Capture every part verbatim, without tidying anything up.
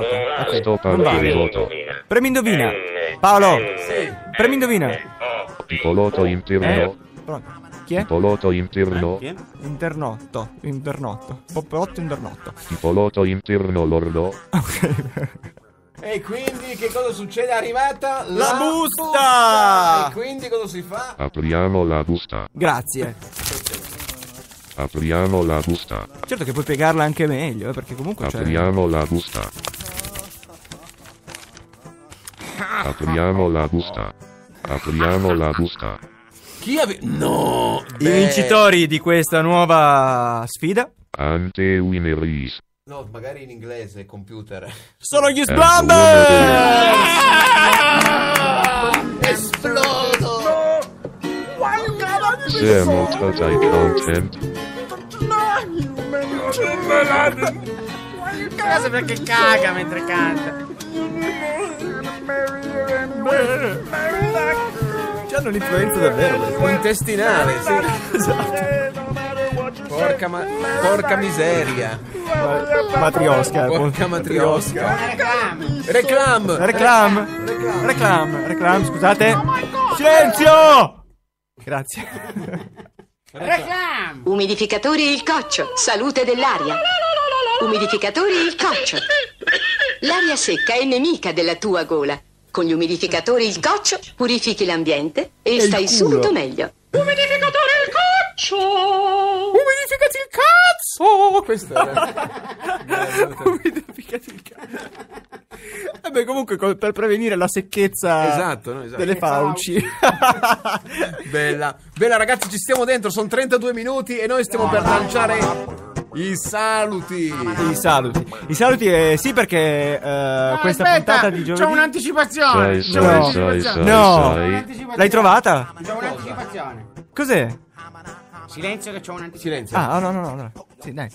Ok, Sto non vale. parlando. Premi indovina. Paolo, premi indovina. Pipolotto interno. Pronto. Chi è? Pipolotto interno. Chi è? Internotto. Internotto. Popolotto internotto. Pipolotto interno lordo. Ok. E quindi che cosa succede? È arrivata la, La busta! E quindi cosa si fa? Apriamo la busta. Grazie. Apriamo la busta. Certo che puoi piegarla anche meglio, eh, perché comunque c'è... Apriamo la busta. Apriamo la busta. Apriamo la busta. Chi ave... No! I vincitori di questa nuova sfida Ante wineries. No, magari in inglese, computer. sono gli Eh, Sblamber! Esplodo! Siamo total content. Cosa perché caga mentre canta? C'hanno l'influenza davvero questo. Intestinale, sì. Esatto. Porca, ma... Porca miseria. Ma- Matriosca. Porca matriosca. Reclami. Reclam! Reclam. Reclam. Reclam, scusate. Silenzio! Grazie. Reclami. Umidificatori Il Coccio, salute dell'aria. Umidificatori Il Coccio. L'aria secca è nemica della tua gola. Con gli umidificatori Il Coccio purifichi l'ambiente e, E il stai culo. subito meglio. Umidificatore il coccio. Umidificati il cazzo! Questo era... Umidificati il cazzo. Vabbè, comunque co- per prevenire la secchezza Esatto, no, esatto. delle fauci. Bella. Bella ragazzi, ci stiamo dentro, sono trentadue minuti e noi stiamo per lanciare i saluti. I saluti. I saluti, eh, sì, perché eh, questa Aspetta, puntata di giovedì... c'ho un'anticipazione. Sai, C'ho sai, un'anticipazione. sai, sai, No. sai. Un'anticipazione. L'hai trovata? C'ho un'anticipazione. Cos'è? Silenzio che c'ho un'anticipazione. Silenzio. Ah, no, no, no, no. Sì, dai.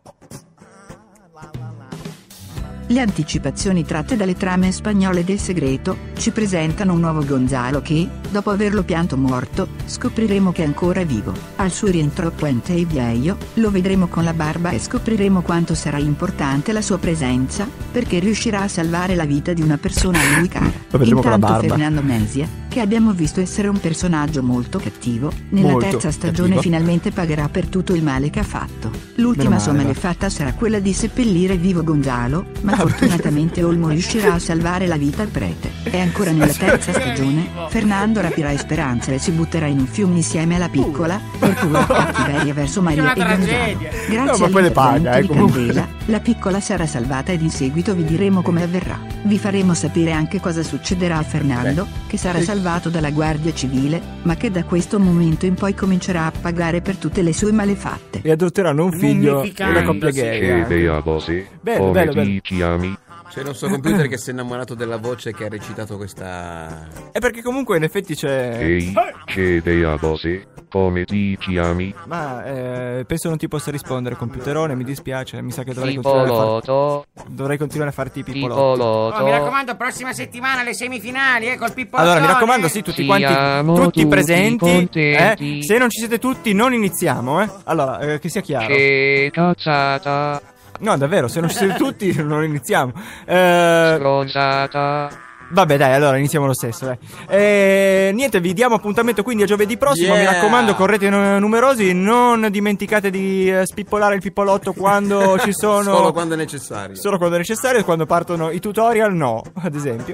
Le anticipazioni tratte dalle trame spagnole del segreto ci presentano un nuovo Gonzalo che, dopo averlo pianto morto, scopriremo che è ancora vivo. Al suo rientro a Puente e Viejo, lo vedremo con la barba e scopriremo quanto sarà importante la sua presenza, perché riuscirà a salvare la vita di una persona a lui cara. Lo vedremo con la Intanto barba. Fernando Mesia, che abbiamo visto essere un personaggio molto cattivo, nella Molto terza stagione cattivo. finalmente pagherà per tutto il male che ha fatto. L'ultima Meno sua male, va. malefatta sarà quella di seppellire vivo Gonzalo, ma fortunatamente Olmo riuscirà a salvare la vita al prete. E ancora nella terza stagione, Fernando rapirà Speranza e si butterà in un fiume insieme alla piccola, per pura cattiveria verso Maria Una e Gonzalo. tragedia. Grazie No, ma poi le paga, all'intervento eh, di comunque. Candela, la piccola sarà salvata ed in seguito vi diremo come avverrà. Vi faremo sapere anche cosa succederà a Fernando, che sarà salvato dalla Guardia Civile, ma che da questo momento in poi comincerà a pagare per tutte le sue malefatte. E adotteranno un figlio Mummificando, una coppia sì. gay. Che anche. idea così? Bello, Come bello, ti bello. chiami? C'è il nostro computer che si è innamorato della voce che ha recitato questa... E perché comunque in effetti c'è... Ehi, che idea così? Come ti chiami? Ma eh, penso non ti possa rispondere, computerone, mi dispiace, mi sa che dovrei continuare a, far... Pipolotto, dovrei continuare a farti i pipolotti. Oh, mi Pipolotto. raccomando, prossima settimana le semifinali, eh, col pippolo. Allora, mi raccomando, sì, tutti quanti, Siamo tutti tutti presenti, eh? contenti. Se non ci siete tutti, non iniziamo, eh? Allora, eh, che sia chiaro. Che cazzata, No, davvero, se non ci siete tutti, non iniziamo. Eh, stronzata. vabbè, dai, allora iniziamo lo stesso, dai. Eh, niente, vi diamo appuntamento quindi a giovedì prossimo. Yeah. Mi raccomando, correte n- numerosi. Non dimenticate di eh, spippolare il pippolotto quando ci sono. Solo quando è necessario. Solo quando è necessario, quando partono i tutorial, no, ad esempio.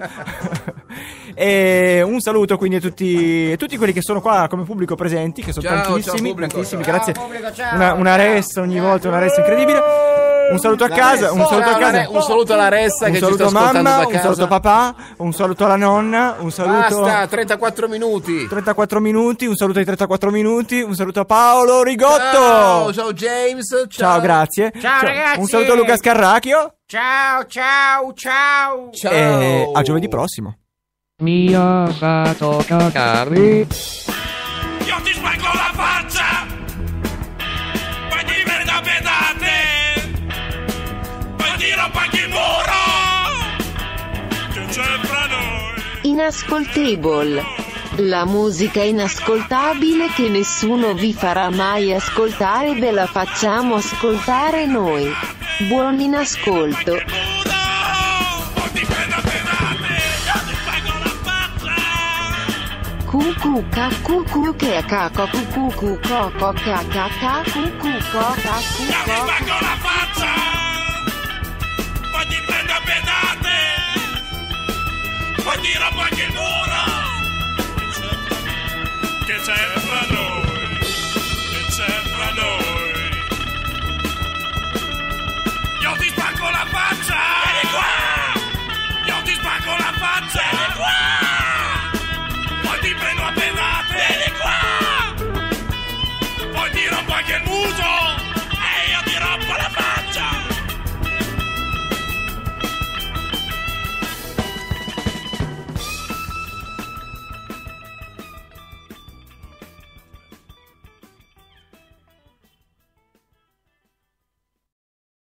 E un saluto quindi a tutti, a tutti quelli che sono qua come pubblico presenti, che sono Ciao, ciao, tantissimi, pubblico, tantissimi, ciao. grazie. Ciao, pubblico, ciao. Una, una ressa ogni volta, una ressa incredibile. Un saluto a casa, un saluto a casa. Un saluto alla Ressa Un che ci saluto sta a ascoltando mamma, da un casa. saluto a papà, un saluto alla nonna, un saluto Basta, trentaquattro minuti. trentaquattro minuti, un saluto ai trentaquattro minuti, un saluto a Paolo Rigotto. Ciao, ciao James. Ciao, Ciao, grazie. Ciao, ragazzi. Un saluto a Luca Scarracchio Ciao, ciao, ciao. Ciao. e a giovedì prossimo. Mi ha fatto cagare. Io ti spango la faccia! Poi ti viene da pedate! Poi ti rompo anche il muro! Che c'è fra noi? Inascoltable. La musica inascoltabile che nessuno vi farà mai ascoltare ve la facciamo ascoltare noi. Buon inascolto. Muro! cu ca cu cu che ca co cu cu cu co co ca ca ca cu cu co ca cu Io mi co. spacco la faccia, poi ti prendo a pedate, poi ti rompo anche il muro. Che c'è? Che c'è?